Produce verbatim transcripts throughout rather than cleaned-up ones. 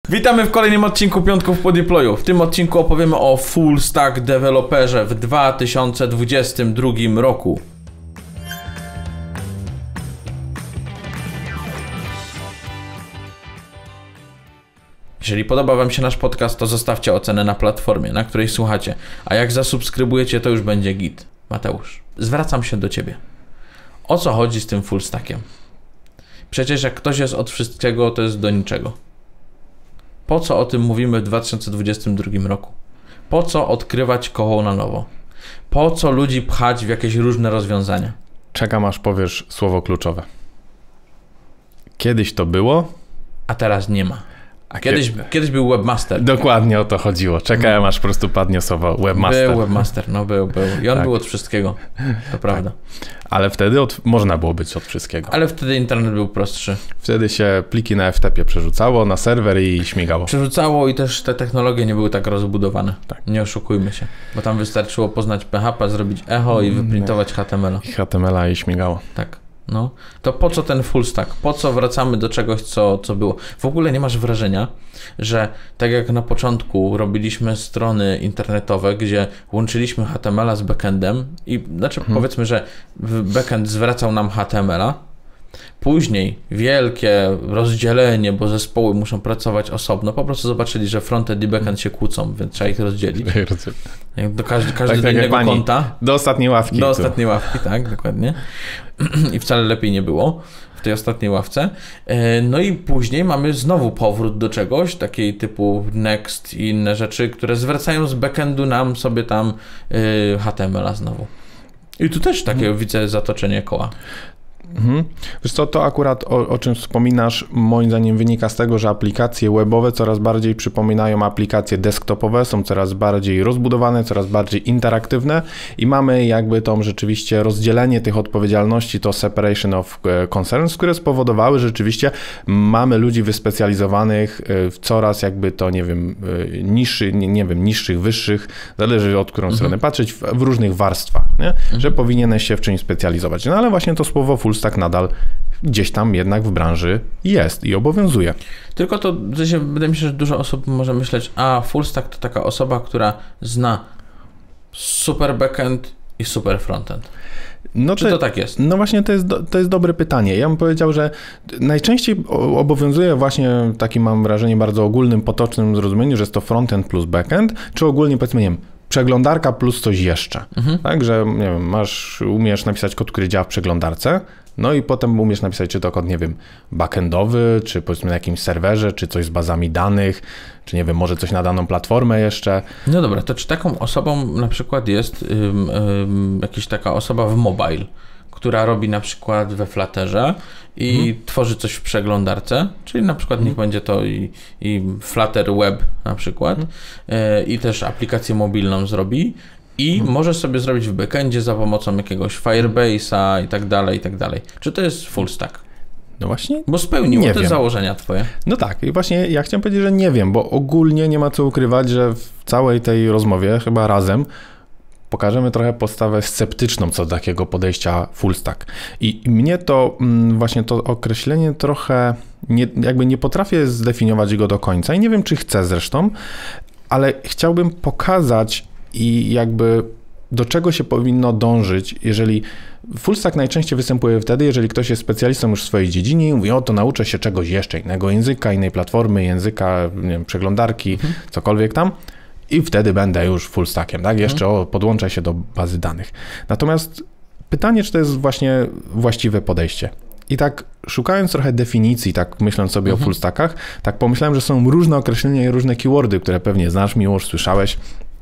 Witamy w kolejnym odcinku Piątków po Deployu. W tym odcinku opowiemy o full stack deweloperze w dwa tysiące dwudziestym drugim roku. Jeżeli podoba Wam się nasz podcast, to zostawcie ocenę na platformie, na której słuchacie. A jak zasubskrybujecie, to już będzie git. Mateusz, zwracam się do Ciebie. O co chodzi z tym full stackiem? Przecież jak ktoś jest od wszystkiego, to jest do niczego. Po co o tym mówimy w dwa tysiące dwudziestym drugim roku? Po co odkrywać koło na nowo? Po co ludzi pchać w jakieś różne rozwiązania? Czekam, aż powiesz słowo kluczowe. Kiedyś to było, a teraz nie ma. A kiedyś, kiedy... kiedyś był webmaster. Dokładnie o to chodziło. Czekałem, no. aż po prostu padnie słowo webmaster. Był webmaster, no był, był. I on tak. był od wszystkiego, to prawda. Ale wtedy od... można było być od wszystkiego. Ale wtedy internet był prostszy. Wtedy się pliki na F T P przerzucało na serwer i śmigało. Przerzucało i też te technologie nie były tak rozbudowane. Tak. Nie oszukujmy się. Bo tam wystarczyło poznać P H P, zrobić echo i wyprintować H T M L a. I H T M L a i śmigało. Tak. No, to po co ten full stack? Po co wracamy do czegoś, co, co było? W ogóle nie masz wrażenia, że tak jak na początku robiliśmy strony internetowe, gdzie łączyliśmy H T M L a z backendem i znaczy hmm. powiedzmy, że backend zwracał nam H T M L a, później wielkie rozdzielenie, bo zespoły muszą pracować osobno, po prostu zobaczyli, że frontend i backend się kłócą, więc trzeba ich rozdzielić. Do każdy, każdy tak, do tak innego pani, konta. Do ostatniej ławki. Do tu. ostatniej ławki, tak, dokładnie. I wcale lepiej nie było w tej ostatniej ławce. No i później mamy znowu powrót do czegoś, takiej typu Next i inne rzeczy, które zwracają z backendu nam sobie tam H T M L a znowu. I tu też takie hmm. widzę zatoczenie koła. Mhm. Wiesz co, to akurat o, o czym wspominasz, moim zdaniem wynika z tego, że aplikacje webowe coraz bardziej przypominają aplikacje desktopowe, są coraz bardziej rozbudowane, coraz bardziej interaktywne i mamy jakby tą rzeczywiście rozdzielenie tych odpowiedzialności, to separation of concerns, które spowodowały, że rzeczywiście mamy ludzi wyspecjalizowanych w coraz jakby to, nie wiem, niższych, nie, nie wiem, niższych, wyższych, zależy od którą mhm. stronę patrzeć, w, w różnych warstwach, nie? Mhm. Że powinieneś się w czymś specjalizować. No ale właśnie to słowo full stack nadal gdzieś tam jednak w branży jest i obowiązuje. Tylko to, wydaje mi się, że dużo osób może myśleć, a full stack to taka osoba, która zna super backend i super frontend. No Czy to, to tak jest? No właśnie to jest, do, to jest dobre pytanie. Ja bym powiedział, że najczęściej obowiązuje właśnie, taki mam wrażenie, bardzo ogólnym, potocznym zrozumieniu, że jest to frontend plus backend, czy ogólnie powiedzmy, nie wiem, przeglądarka plus coś jeszcze. Mhm. Tak, że nie wiem, masz, umiesz napisać kod, który działa w przeglądarce, no i potem umiesz napisać czy to kod, nie wiem, backendowy, czy powiedzmy na jakimś serwerze, czy coś z bazami danych, czy nie wiem, może coś na daną platformę jeszcze. No dobra, to czy taką osobą na przykład jest ym, ym, jakaś taka osoba w mobile, która robi na przykład we Flutterze i hmm. tworzy coś w przeglądarce, czyli na przykład hmm. niech będzie to i, i Flutter Web na przykład hmm. y, i też aplikację mobilną zrobi i hmm. może sobie zrobić w backendzie za pomocą jakiegoś Firebase'a i tak dalej, i tak dalej. Czy to jest full stack? No właśnie. Bo spełniło te założenia twoje. No tak i właśnie ja chciałem powiedzieć, że nie wiem, bo ogólnie nie ma co ukrywać, że w całej tej rozmowie chyba razem pokażemy trochę postawę sceptyczną co do takiego podejścia full stack. I mnie to właśnie to określenie trochę, nie, jakby nie potrafię zdefiniować go do końca i nie wiem, czy chcę zresztą, ale chciałbym pokazać i jakby do czego się powinno dążyć, jeżeli full stack najczęściej występuje wtedy, jeżeli ktoś jest specjalistą już w swojej dziedzinie i mówi, o to nauczę się czegoś jeszcze, innego języka, innej platformy, języka, nie wiem, przeglądarki, mhm. cokolwiek tam. I wtedy będę już full stackiem, tak? Jeszcze o, podłączę się do bazy danych. Natomiast pytanie, czy to jest właśnie właściwe podejście. I tak szukając trochę definicji, tak myśląc sobie mhm. o full stackach, tak pomyślałem, że są różne określenia i różne keywordy, które pewnie znasz, Miłosz, słyszałeś,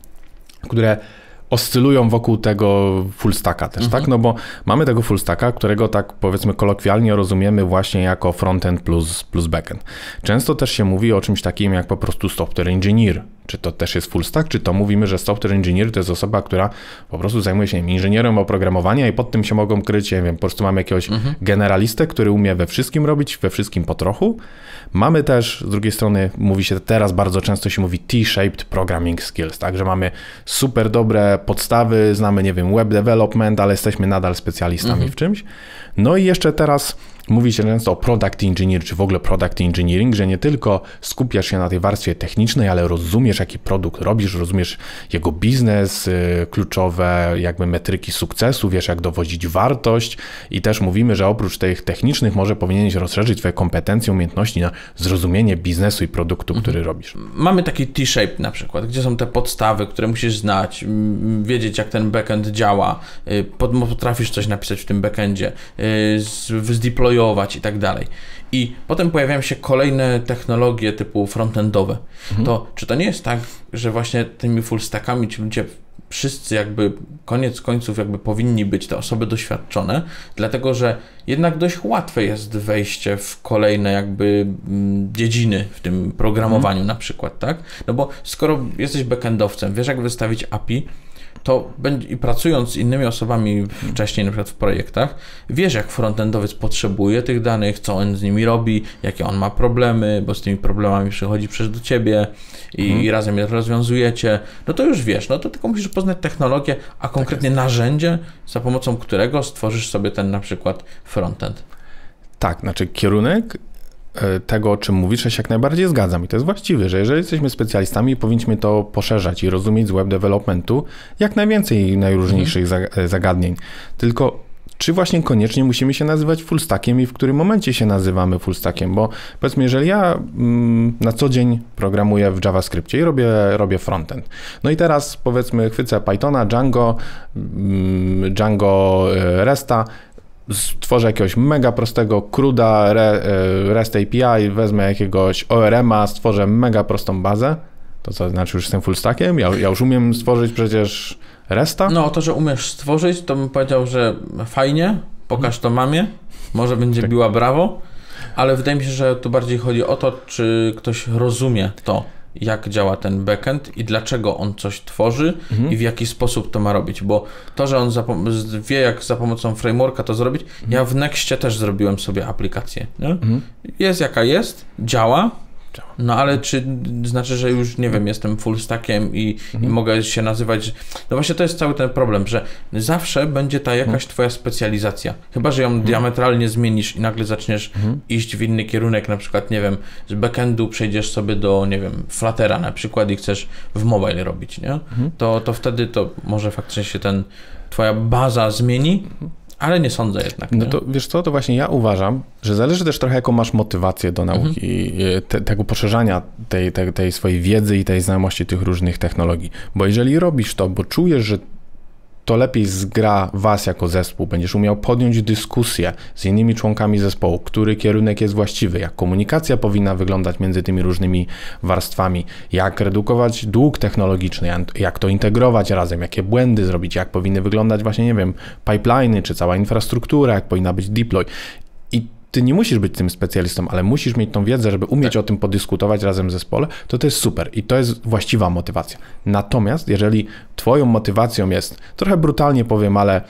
które oscylują wokół tego full stacka też, mhm. tak? No bo mamy tego full stacka, którego tak powiedzmy kolokwialnie rozumiemy właśnie jako frontend plus, plus backend. Często też się mówi o czymś takim jak po prostu software engineer. Czy to też jest full stack, czy to mówimy, że software engineer to jest osoba, która po prostu zajmuje się inżynierem oprogramowania i pod tym się mogą kryć, nie wiem, po prostu mamy jakiegoś mhm. generalistę, który umie we wszystkim robić, we wszystkim po trochu. Mamy też, z drugiej strony mówi się teraz bardzo często się mówi T-shaped programming skills, tak, że mamy super dobre podstawy, znamy, nie wiem, web development, ale jesteśmy nadal specjalistami mhm. w czymś. No i jeszcze teraz mówi się często o product engineer, czy w ogóle product engineering, że nie tylko skupiasz się na tej warstwie technicznej, ale rozumiesz, jaki produkt robisz, rozumiesz jego biznes, kluczowe jakby metryki sukcesu, wiesz, jak dowodzić wartość i też mówimy, że oprócz tych technicznych może powinieneś rozszerzyć twoje kompetencje, umiejętności na zrozumienie biznesu i produktu, mhm. który robisz. Mamy taki T-shape na przykład, gdzie są te podstawy, które musisz znać, wiedzieć, jak ten backend działa, potrafisz coś napisać w tym backendzie, zdeployować i tak dalej. I potem pojawiają się kolejne technologie typu frontendowe. Mhm. To czy to nie jest tak, że właśnie tymi full stackami ci ludzie wszyscy jakby koniec końców jakby powinni być te osoby doświadczone, dlatego że jednak dość łatwe jest wejście w kolejne jakby dziedziny w tym programowaniu mhm. na przykład, tak? No bo skoro jesteś backendowcem, wiesz jak wystawić A P I, to będzie, i pracując z innymi osobami wcześniej, na przykład w projektach, wiesz, jak frontendowiec potrzebuje tych danych, co on z nimi robi, jakie on ma problemy, bo z tymi problemami przychodzi przecież do ciebie i, mhm. i razem je rozwiązujecie, no to już wiesz, no to tylko musisz poznać technologię, a konkretnie tak narzędzie, za pomocą którego stworzysz sobie ten na przykład frontend. Tak, znaczy kierunek tego, o czym mówisz, ja się jak najbardziej zgadzam i to jest właściwe, że jeżeli jesteśmy specjalistami, powinniśmy to poszerzać i rozumieć z web developmentu jak najwięcej najróżniejszych mhm. zagadnień. Tylko czy właśnie koniecznie musimy się nazywać full stackiem i w którym momencie się nazywamy full stackiem, bo powiedzmy, jeżeli ja mm, na co dzień programuję w JavaScriptie i robię, robię frontend, no i teraz powiedzmy chwycę Pythona, Django, mm, Django Resta, stworzę jakiegoś mega prostego CRUDa, REST A P I, wezmę jakiegoś O R M a, stworzę mega prostą bazę, to co znaczy już jestem full stackiem? Ja, ja już umiem stworzyć przecież Resta? No to, że umiesz stworzyć, to bym powiedział, że fajnie, pokaż to mamie, może będzie tak. biła brawo, ale wydaje mi się, że tu bardziej chodzi o to, czy ktoś rozumie to, jak działa ten backend i dlaczego on coś tworzy mhm. i w jaki sposób to ma robić, bo to, że on wie, jak za pomocą frameworka to zrobić, mhm. ja w Nextie też zrobiłem sobie aplikację, nie? Mhm. Jest jaka jest, działa, no ale czy znaczy, że już nie wiem, jestem full stackiem i, mhm. i mogę się nazywać, no właśnie to jest cały ten problem, że zawsze będzie ta jakaś mhm. twoja specjalizacja, chyba że ją mhm. diametralnie zmienisz i nagle zaczniesz mhm. iść w inny kierunek, na przykład nie wiem, z backendu przejdziesz sobie do, nie wiem, Fluttera na przykład i chcesz w mobile robić, nie? Mhm. To, to wtedy to może faktycznie się ten, twoja baza zmieni, mhm. ale nie sądzę jednak. Nie? No to wiesz co, to właśnie ja uważam, że zależy też trochę jaką masz motywację do nauki, mhm. te, tego poszerzania tej, tej, tej swojej wiedzy i tej znajomości tych różnych technologii. Bo jeżeli robisz to, bo czujesz, że to lepiej zgra was jako zespół, będziesz umiał podjąć dyskusję z innymi członkami zespołu, który kierunek jest właściwy, jak komunikacja powinna wyglądać między tymi różnymi warstwami, jak redukować dług technologiczny, jak to integrować razem, jakie błędy zrobić, jak powinny wyglądać właśnie, nie wiem, pipeliny, czy cała infrastruktura, jak powinna być deploy. I ty nie musisz być tym specjalistą, ale musisz mieć tą wiedzę, żeby umieć tak. o tym podyskutować razem w zespole, to to jest super i to jest właściwa motywacja. Natomiast jeżeli twoją motywacją jest, trochę brutalnie powiem, ale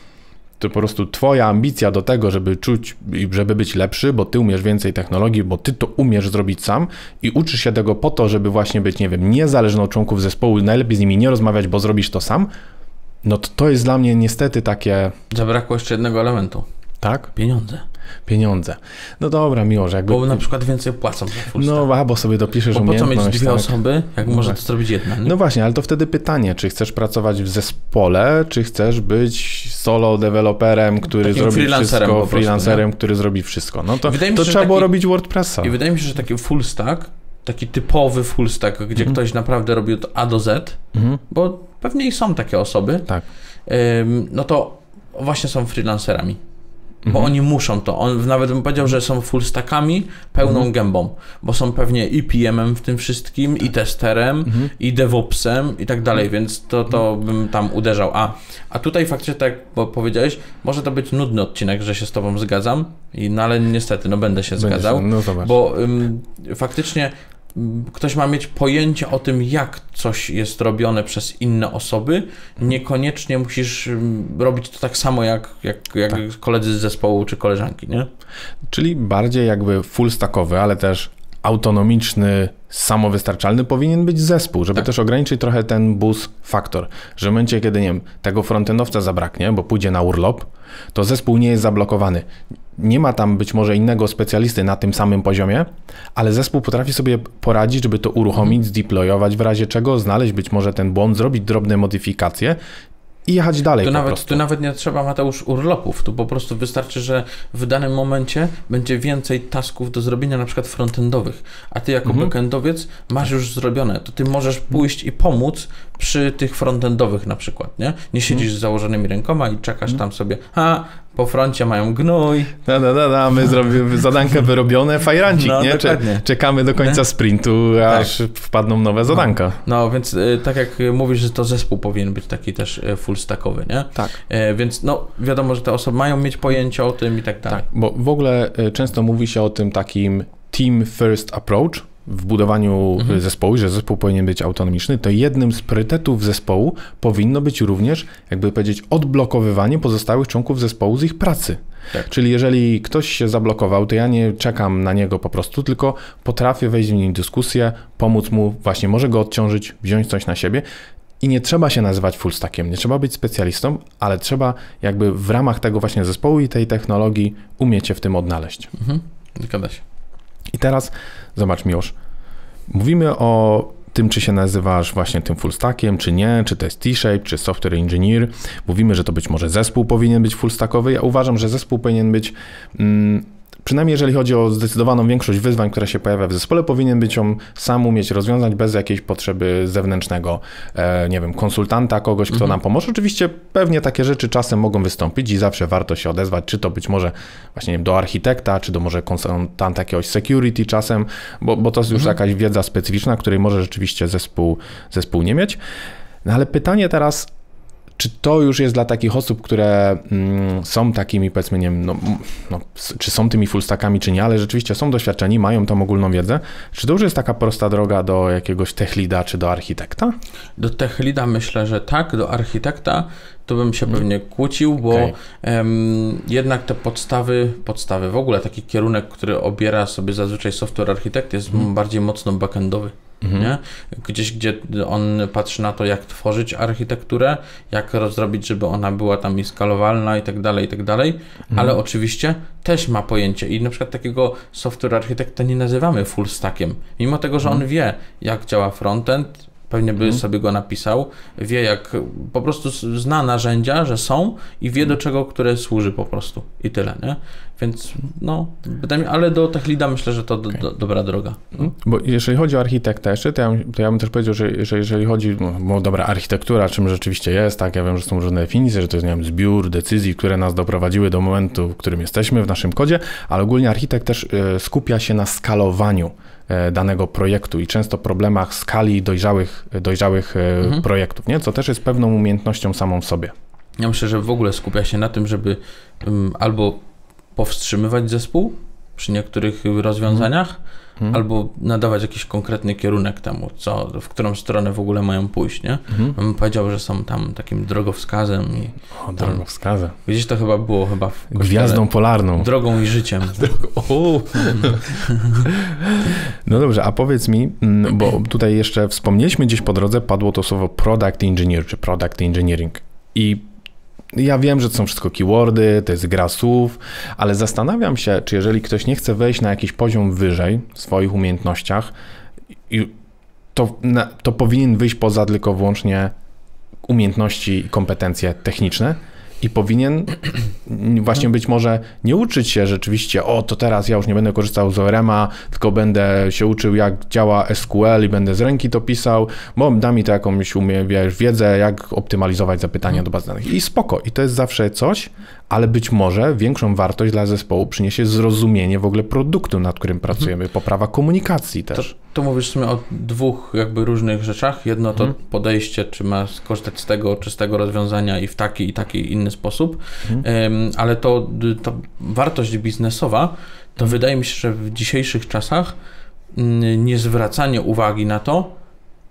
to po prostu twoja ambicja do tego, żeby czuć i żeby być lepszy, bo ty umiesz więcej technologii, bo ty to umiesz zrobić sam i uczysz się tego po to, żeby właśnie być, nie wiem, niezależny od członków zespołu, najlepiej z nimi nie rozmawiać, bo zrobisz to sam, no to to jest dla mnie niestety takie... Zabrakło jeszcze jednego elementu. Tak? Pieniądze. Pieniądze. No dobra, Miłosz, jakby... Bo na przykład więcej płacą za full stack. No, a, bo sobie dopiszesz umiejętność. Bo po co mieć dwie tak? osoby, jak no można to zrobić jedna, nie? No właśnie, ale to wtedy pytanie, czy chcesz pracować w zespole, czy chcesz być solo deweloperem, który takim zrobi freelancerem wszystko, freelancerem, prostu, który zrobi wszystko. No to, to się, trzeba taki, było robić WordPressa. I wydaje mi się, że taki full stack, taki typowy full stack, gdzie mhm. ktoś naprawdę robił to A do Z, mhm. bo pewnie i są takie osoby, tak. ym, no to właśnie są freelancerami. Bo mhm. oni muszą to. On nawet bym powiedział, że są full stackami pełną mhm. gębą, bo są pewnie i P M-em w tym wszystkim, i testerem, mhm. i DevOpsem i tak dalej, więc to, to bym tam uderzał. A, a tutaj faktycznie, tak jak powiedziałeś, może to być nudny odcinek, że się z tobą zgadzam, i, no ale niestety, no będę się będę zgadzał, się, no bo ym, faktycznie ktoś ma mieć pojęcie o tym, jak coś jest robione przez inne osoby. Niekoniecznie musisz robić to tak samo jak, jak, jak tak. koledzy z zespołu czy koleżanki, nie? Czyli bardziej jakby full stackowy, ale też autonomiczny, samowystarczalny powinien być zespół, żeby tak. też ograniczyć trochę ten bus faktor, że w momencie, kiedy nie wiem, tego frontendowca zabraknie, bo pójdzie na urlop, to zespół nie jest zablokowany. Nie ma tam być może innego specjalisty na tym samym poziomie, ale zespół potrafi sobie poradzić, żeby to uruchomić, zdeployować w razie czego, znaleźć być może ten błąd, zrobić drobne modyfikacje i jechać dalej tu po nawet, prostu. Tu nawet nie trzeba, Mateusz, urlopów. Tu po prostu wystarczy, że w danym momencie będzie więcej tasków do zrobienia, na przykład frontendowych, a ty jako mhm. backendowiec masz już zrobione. To ty możesz pójść i pomóc przy tych frontendowych na przykład, nie? Nie siedzisz mhm. z założonymi rękoma i czekasz mhm. tam sobie, a po froncie mają gnój. Da, da, da, da. My zrobimy zadankę wyrobione, fajrancik, no, nie? Dokładnie. Czekamy do końca nie? sprintu, aż tak. wpadną nowe zadanka. No, no więc y, tak jak mówisz, że to zespół powinien być taki też y, full stackowy, nie? Tak. Y, więc no wiadomo, że te osoby mają mieć pojęcie o tym i tak dalej. Tak, bo w ogóle y, często mówi się o tym takim team first approach w budowaniu mhm. zespołu, że zespół powinien być autonomiczny, to jednym z priorytetów zespołu powinno być również, jakby powiedzieć, odblokowywanie pozostałych członków zespołu z ich pracy. Tak. Czyli jeżeli ktoś się zablokował, to ja nie czekam na niego po prostu, tylko potrafię wejść w nim dyskusję, pomóc mu, właśnie może go odciążyć, wziąć coś na siebie. I nie trzeba się nazywać full stackiem, nie trzeba być specjalistą, ale trzeba jakby w ramach tego właśnie zespołu i tej technologii umieć się w tym odnaleźć. Mhm. Zgadza się. I teraz zobacz, Miłosz, mówimy o tym, czy się nazywasz właśnie tym full stackiem, czy nie, czy to jest T-shape, czy software engineer. Mówimy, że to być może zespół powinien być full stackowy. Ja uważam, że zespół powinien być, mm, przynajmniej jeżeli chodzi o zdecydowaną większość wyzwań, które się pojawia w zespole, powinien być ją sam umieć rozwiązać bez jakiejś potrzeby zewnętrznego, e, nie wiem, konsultanta, kogoś, kto mhm. nam pomoże. Oczywiście pewnie takie rzeczy czasem mogą wystąpić i zawsze warto się odezwać, czy to być może właśnie nie wiem, do architekta, czy do może konsultanta jakiegoś security czasem, bo, bo to jest już mhm. jakaś wiedza specyficzna, której może rzeczywiście zespół, zespół nie mieć. No ale pytanie teraz, czy to już jest dla takich osób, które mm, są takimi, powiedzmy, nie wiem, no, no, czy są tymi full stackami, czy nie, ale rzeczywiście są doświadczeni, mają tą ogólną wiedzę. Czy to już jest taka prosta droga do jakiegoś tech leada, czy do architekta? Do tech leada myślę, że tak, do architekta to bym się pewnie kłócił, bo okay. em, jednak te podstawy, podstawy, w ogóle taki kierunek, który obiera sobie zazwyczaj software architekt, jest hmm. bardziej mocno backendowy. Mhm. Nie? Gdzieś, gdzie on patrzy na to, jak tworzyć architekturę, jak rozrobić, żeby ona była tam i skalowalna i tak dalej, i tak dalej, mhm. ale oczywiście też ma pojęcie i na przykład takiego software architekta nie nazywamy full stackiem, mimo tego, że mhm. on wie, jak działa frontend, pewnie by mhm. sobie go napisał, wie jak, po prostu zna narzędzia, że są i wie do czego, które służy po prostu i tyle, nie? Więc no, ale do tech leada myślę, że to do, do, dobra droga. No. Bo jeżeli chodzi o architekta jeszcze, to ja, to ja bym też powiedział, że, że jeżeli chodzi, no, bo dobra, architektura czym rzeczywiście jest, tak, ja wiem, że są różne definicje, że to jest, nie wiem, zbiór decyzji, które nas doprowadziły do momentu, w którym jesteśmy w naszym kodzie, ale ogólnie architekt też y, skupia się na skalowaniu danego projektu i często problemach skali dojrzałych, dojrzałych mhm. projektów, nie? Co też jest pewną umiejętnością samą w sobie. Ja myślę, że w ogóle skupia się na tym, żeby um, albo powstrzymywać zespół przy niektórych rozwiązaniach, mhm. albo nadawać jakiś konkretny kierunek temu, co, w którą stronę w ogóle mają pójść, nie? Mhm. Bym powiedział, że są tam takim drogowskazem i o, drogowskazem. Gdzieś to chyba było chyba w kościele. Gwiazdą polarną. Drogą i życiem. O. No dobrze, a powiedz mi, bo tutaj jeszcze wspomnieliśmy gdzieś po drodze, padło to słowo product engineer, czy product engineering i ja wiem, że to są wszystko keywordy, to jest gra słów, ale zastanawiam się, czy jeżeli ktoś nie chce wejść na jakiś poziom wyżej w swoich umiejętnościach, to, to powinien wyjść poza tylko wyłącznie umiejętności i kompetencje techniczne i powinien właśnie być może nie uczyć się rzeczywiście, o to teraz ja już nie będę korzystał z O R M-a, tylko będę się uczył jak działa S Q L i będę z ręki to pisał, bo da mi to jakąś umie, wiesz, wiedzę, jak optymalizować zapytania do baz danych i spoko. I to jest zawsze coś, ale być może większą wartość dla zespołu przyniesie zrozumienie w ogóle produktu, nad którym pracujemy, poprawa komunikacji też. To, to mówisz w sumie o dwóch jakby różnych rzeczach. Jedno to mhm. podejście, czy ma skorzystać z tego czystego rozwiązania i w taki i taki inny sposób, mhm. um, ale to, to wartość biznesowa, to mhm. wydaje mi się, że w dzisiejszych czasach nie zwracanie uwagi na to,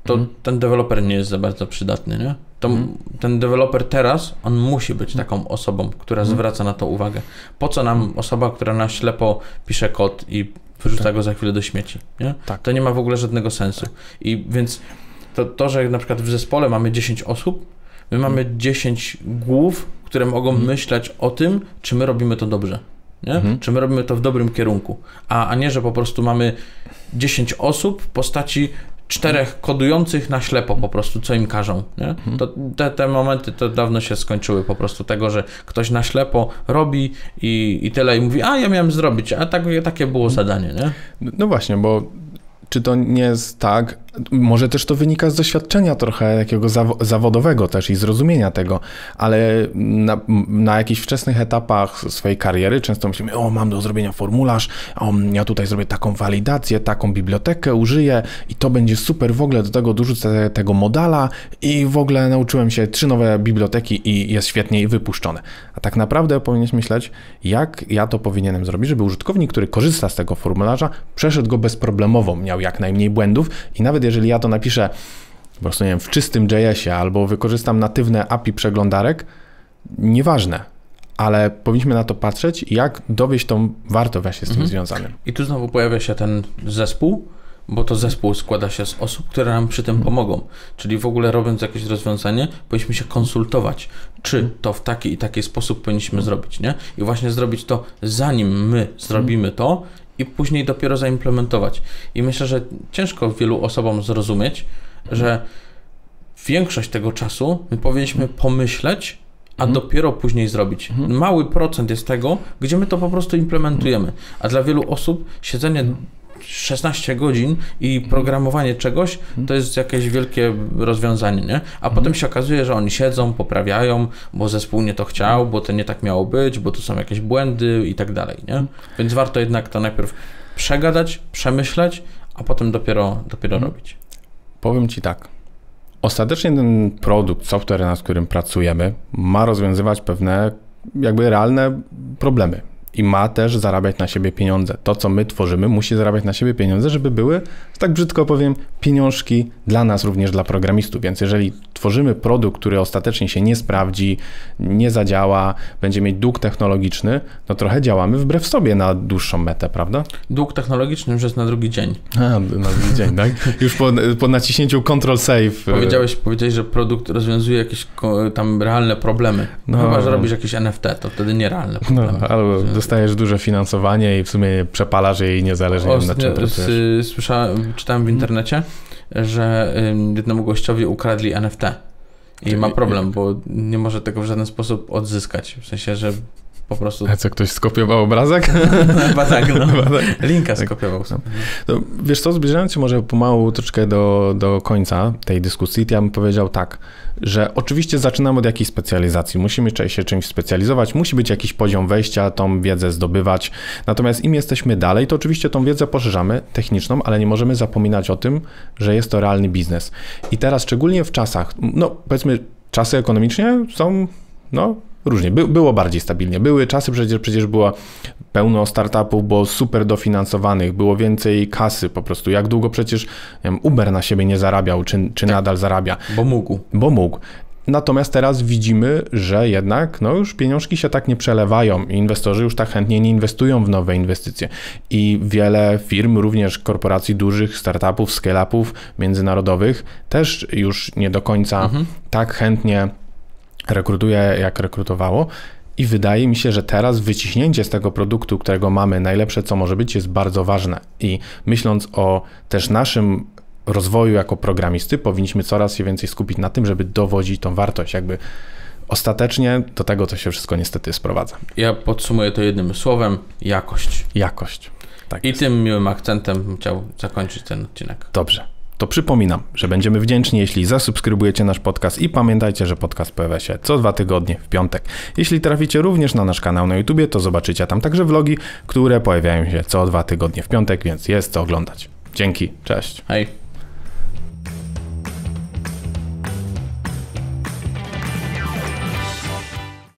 to mhm. ten deweloper nie jest za bardzo przydatny, nie? To mhm. ten deweloper teraz, on musi być taką osobą, która mhm. zwraca na to uwagę. Po co nam osoba, która na ślepo pisze kod i wyrzuca tak. go za chwilę do śmieci, nie? Tak. To nie ma w ogóle żadnego sensu. I więc to, to, że na przykład w zespole mamy dziesięć osób, my mamy dziesięć głów, które mogą mhm. myśleć o tym, czy my robimy to dobrze. Nie? Mhm. Czy my robimy to w dobrym kierunku, a, a nie, że po prostu mamy dziesięć osób w postaci czterech kodujących na ślepo po prostu, co im każą. Nie? Mhm. To te, te momenty to dawno się skończyły po prostu tego, że ktoś na ślepo robi i, i tyle i mówi, a ja miałem zrobić, a tak, takie było zadanie. Nie? No właśnie, bo czy to nie jest tak, może też to wynika z doświadczenia trochę takiego zawo- zawodowego też i zrozumienia tego, ale na, na jakichś wczesnych etapach swojej kariery często myślimy, o mam do zrobienia formularz, o ja tutaj zrobię taką walidację, taką bibliotekę użyję i to będzie super, w ogóle do tego dorzucę tego modala i w ogóle nauczyłem się trzy nowe biblioteki i jest świetnie i wypuszczone. A tak naprawdę powinieneś myśleć, jak ja to powinienem zrobić, żeby użytkownik, który korzysta z tego formularza, przeszedł go bezproblemowo, miał jak najmniej błędów i nawet jeżeli ja to napiszę po prostu, nie wiem, w czystym J S ie albo wykorzystam natywne A P I przeglądarek, nieważne, ale powinniśmy na to patrzeć, jak dowieść tą wartość z tym mhm. związanym. I tu znowu pojawia się ten zespół, bo to zespół składa się z osób, które nam przy tym mhm. pomogą. Czyli w ogóle robiąc jakieś rozwiązanie, powinniśmy się konsultować, czy to w taki i taki sposób powinniśmy mhm. zrobić, nie? I właśnie zrobić to, zanim my zrobimy mhm. to, i później dopiero zaimplementować. I myślę, że ciężko wielu osobom zrozumieć, że większość tego czasu my powinniśmy pomyśleć, a mhm. dopiero później zrobić. Mhm. Mały procent jest tego, gdzie my to po prostu implementujemy. A dla wielu osób siedzenie szesnaście godzin i programowanie czegoś to jest jakieś wielkie rozwiązanie, nie? A mhm. potem się okazuje, że oni siedzą, poprawiają, bo zespół nie to chciał, bo to nie tak miało być, bo tu są jakieś błędy i tak dalej, nie? Więc warto jednak to najpierw przegadać, przemyśleć, a potem dopiero, dopiero mhm. robić. Powiem Ci tak. Ostatecznie ten produkt, software, nad którym pracujemy, ma rozwiązywać pewne jakby realne problemy. I ma też zarabiać na siebie pieniądze. To, co my tworzymy, musi zarabiać na siebie pieniądze, żeby były, tak brzydko powiem, pieniążki dla nas, również dla programistów. Więc jeżeli tworzymy produkt, który ostatecznie się nie sprawdzi, nie zadziała, będzie mieć dług technologiczny, no trochę działamy wbrew sobie na dłuższą metę, prawda? Dług technologiczny już jest na drugi dzień. A, na drugi dzień, tak? Już po, po naciśnięciu Control Save. Powiedziałeś, powiedziałeś, że produkt rozwiązuje jakieś tam realne problemy. No, no chyba, że robisz jakieś N F T, to wtedy nierealne problemy. No, albo dostajesz duże finansowanie i w sumie przepalasz jej niezależnie od czym pracujesz. Słyszałem, czytałem w internecie, że jednemu gościowi ukradli N F T i ma problem, bo nie może tego w żaden sposób odzyskać. W sensie, że po prostu... A co, ktoś skopiował obrazek? Chyba tak, no. Linka skopiował sobie. To, wiesz co, zbliżając się może pomału troszkę do, do końca tej dyskusji, to ja bym powiedział tak, że oczywiście zaczynamy od jakiejś specjalizacji, musimy się czymś specjalizować, musi być jakiś poziom wejścia, tą wiedzę zdobywać, natomiast im jesteśmy dalej, to oczywiście tą wiedzę poszerzamy techniczną, ale nie możemy zapominać o tym, że jest to realny biznes. I teraz szczególnie w czasach, no powiedzmy czasy ekonomicznie są, no różnie, By, było bardziej stabilnie, były czasy, przecież, przecież było pełno startupów, było super dofinansowanych, było więcej kasy po prostu, jak długo przecież nie wiem, Uber na siebie nie zarabiał, czy, czy tak. nadal zarabia. Bo mógł. Bo mógł. Natomiast teraz widzimy, że jednak no już pieniążki się tak nie przelewają i inwestorzy już tak chętnie nie inwestują w nowe inwestycje. I wiele firm, również korporacji dużych, startupów, scale-upów międzynarodowych też już nie do końca mhm. tak chętnie rekrutuje, jak rekrutowało. I wydaje mi się, że teraz wyciśnięcie z tego produktu, którego mamy, najlepsze co może być, jest bardzo ważne. I myśląc o też naszym rozwoju jako programisty, powinniśmy coraz się więcej skupić na tym, żeby dowodzić tą wartość. Jakby ostatecznie do tego to się wszystko niestety sprowadza. Ja podsumuję to jednym słowem, jakość. Jakość. Tak I jest. tym miłym akcentem bym chciał zakończyć ten odcinek. Dobrze. To przypominam, że będziemy wdzięczni, jeśli zasubskrybujecie nasz podcast i pamiętajcie, że podcast pojawia się co dwa tygodnie w piątek. Jeśli traficie również na nasz kanał na YouTubie, to zobaczycie tam także vlogi, które pojawiają się co dwa tygodnie w piątek, więc jest co oglądać. Dzięki, cześć. Hej.